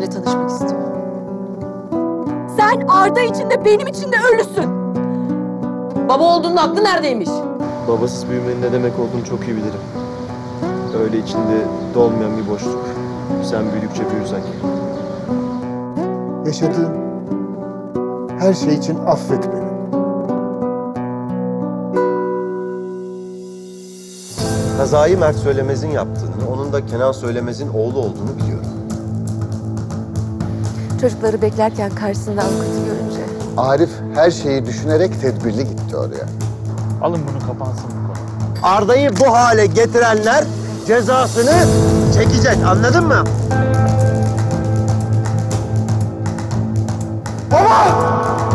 seninle tanışmak istiyor. Sen Arda için de benim için de ölüsün. Baba olduğunun aklı neredeymiş? Babasız büyümenin ne demek olduğunu çok iyi bilirim. Öyle içinde dolmayan bir boşluk. Sen büyüdükçe büyür sanki. Yaşadığın her şey için affet beni. Kazayı Mert Söylemez'in yaptığını, onun da Kenan Söylemez'in oğlu olduğunu biliyorum. Çocukları beklerken karşısında avukatı görünce. Arif her şeyi düşünerek tedbirli gitti oraya. Alın bunu, kapansın bu konu. Arda'yı bu hale getirenler cezasını çekecek, anladın mı? Baba!